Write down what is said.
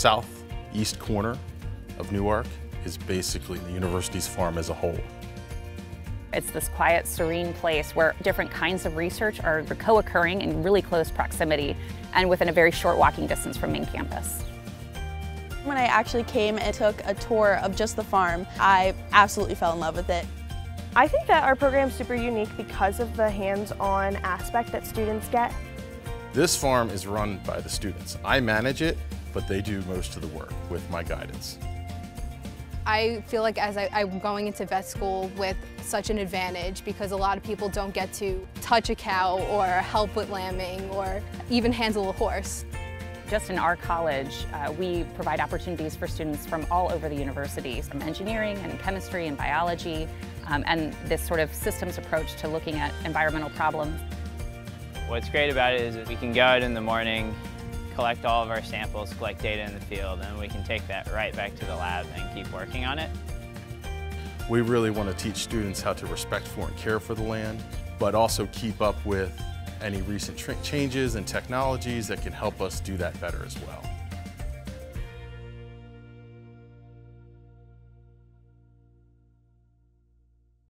southeast corner of Newark is basically the university's farm as a whole. It's this quiet, serene place where different kinds of research are co-occurring in really close proximity and within a very short walking distance from main campus. When I actually came and took a tour of just the farm, I absolutely fell in love with it. I think that our program is super unique because of the hands-on aspect that students get. This farm is run by the students. I manage it, but they do most of the work with my guidance. I feel like as I'm going into vet school with such an advantage because a lot of people don't get to touch a cow or help with lambing or even handle a horse. Just in our college, we provide opportunities for students from all over the university, from engineering and chemistry and biology, and this sort of systems approach to looking at environmental problems. What's great about it is that we can go out in the morning, collect all of our samples, collect data in the field, and we can take that right back to the lab and keep working on it. We really want to teach students how to respect for and care for the land, but also keep up with any recent changes and technologies that can help us do that better as well.